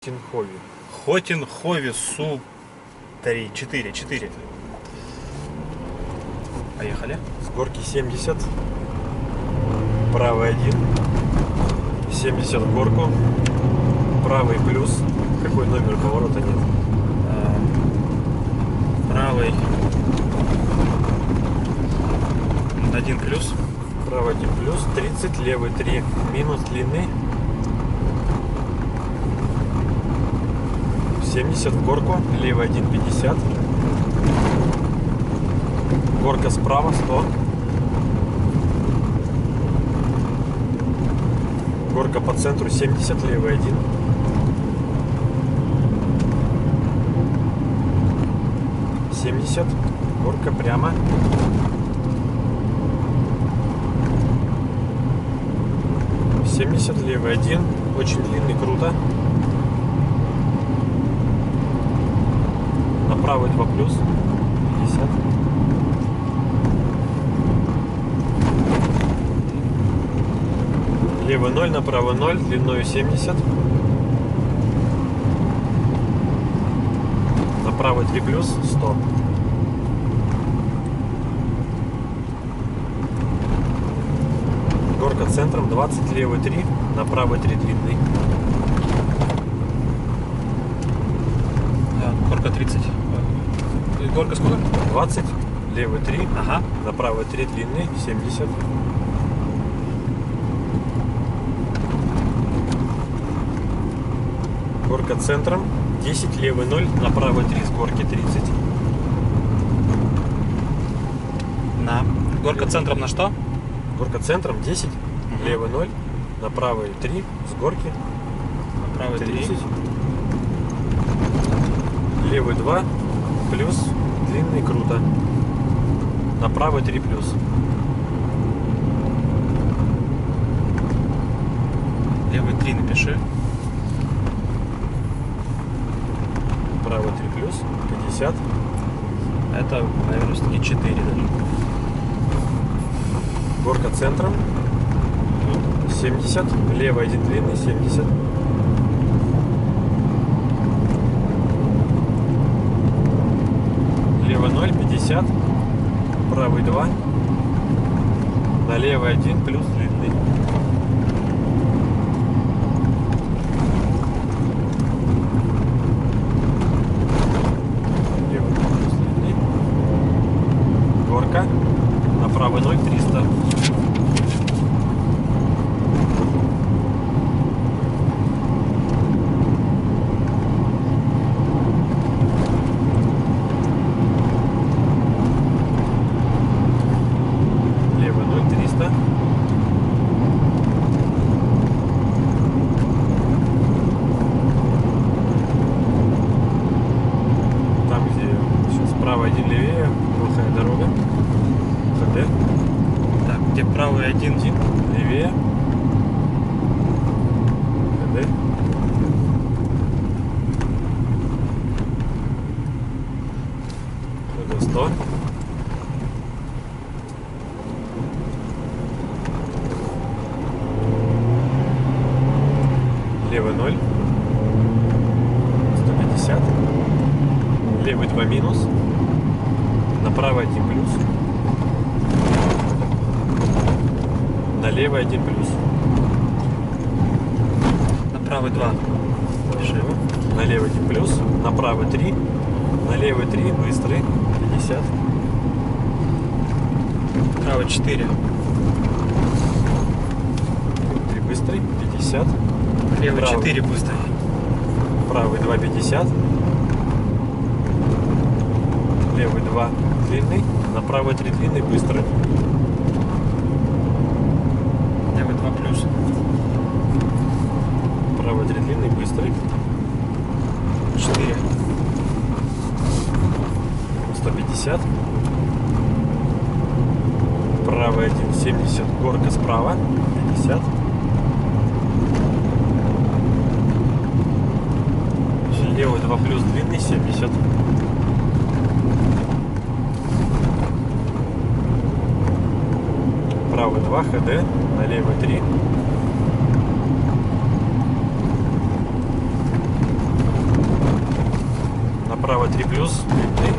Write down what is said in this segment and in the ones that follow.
Хотинхови. Хотинхови Су 4. Поехали. С горки 70. Правый 1. 70 в горку. Правый плюс. Какой номер поворота нет? Правый 1 плюс. Правый 1 плюс. 30. Левый 3. Минус длины. 70 в горку. Левый 1 50. Горка справа 100. Горка по центру 70, левый 1. Горка прямо. Левый 1. Очень длинный, круто. На правый 2 плюс. 50. Левый 0, направо 0, длиною 70. На правый 3 плюс 100. Горка центром 20, левый 3, на правый 3 длинный. Горка 30. Горка сколько? 20, левый 3, Ага. на правый 3 длинный, 70. Горка центром 10, левый 0, на правый 3 с горки 30. Горка центром на что? Горка центром 10, левый 0, на правый 3 с горки На правый 30. Левый 2 плюс, длинный, круто. На правый 3 плюс. Левый 3 напиши. Правый 3 плюс, 50. Это, наверное, все-таки 4 даже. Горка центром 70, левый 1 длинный, 70. Левый 0, 50. Правый 2. На левый 1 плюс длинный. Левый 2 плюс длинный. Горка. На правый 0, 300. Левый 0, 300. Там, где сейчас справа 1 левее, плохая дорога. ХД. Так, где правый 1? Левее. ХД. ХД 100. Левый 0. 150. Левый 2 минус. На правый 1 плюс. На левый 1 плюс. На правый 2. Пиши. На левый 1 плюс. На правый 3. На левый 3 быстрый. 50. Правый 4. 3 быстрый. 50. Левый Правый. 4 быстрый. Правый 2 50. Левый 2 длинный. На правый 3 длинный быстрый. Левый 2 плюс. Правый 3 длинный быстрый. 4. 150. Правый 1 70. Горка справа. 50. Левый 2 плюс длинный 70. Правый 2 ХД, на левый 3. Направо 3 плюс. Длинный.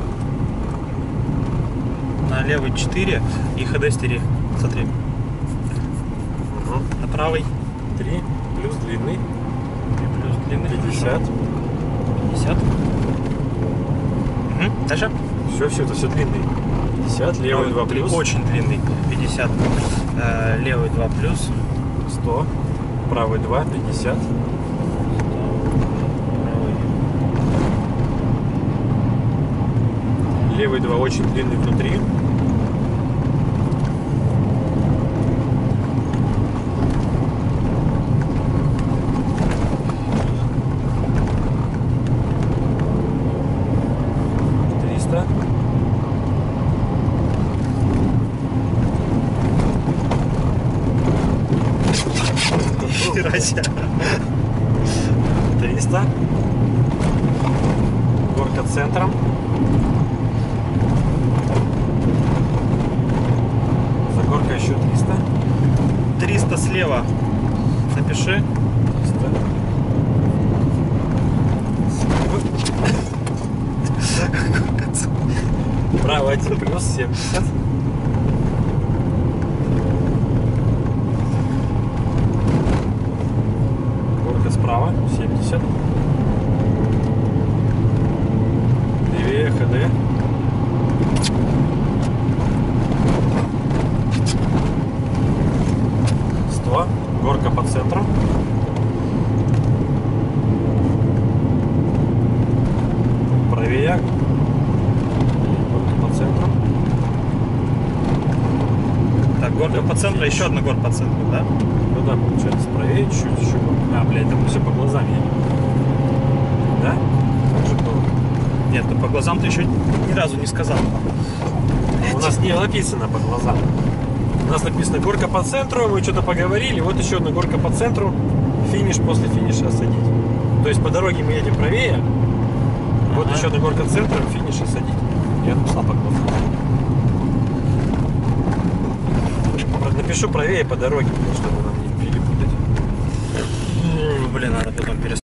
На левый 4 и ХД стери. Смотри. Угу. На правый 3 плюс длинный. 3 плюс длинный. 50. 50. Угу. Дальше. Все, это все длинный. 50. Левый 2 плюс. Очень длинный. 50. Левый 2 плюс. 100. Правый 2. 50. Правый. Левый 2 очень длинный внутри. Хера себе. 300. Горка центром. За горкой еще 300. 300 слева. Напиши. 300. Право 1 плюс 70. Горка справа 70. Левее ХД. Горка по центру. Правее. Горка по центру. Так, горка по центру, еще одна горка по центру, да? Ну да, получается, правее чуть-чуть еще. А, блядь, там все по глазам едет. Да? Так же было. Нет, ну по глазам ты еще ни разу не сказал. У нас не написано по глазам. У нас написано горка по центру, мы что-то поговорили, вот еще одна горка по центру, финиш, после финиша осадить. То есть по дороге мы едем правее, вот еще одна горка центром, финиш осадить. Я написал по глазам. Напишу правее по дороге, чтобы нам не перепутать. Блин, надо потом перестать.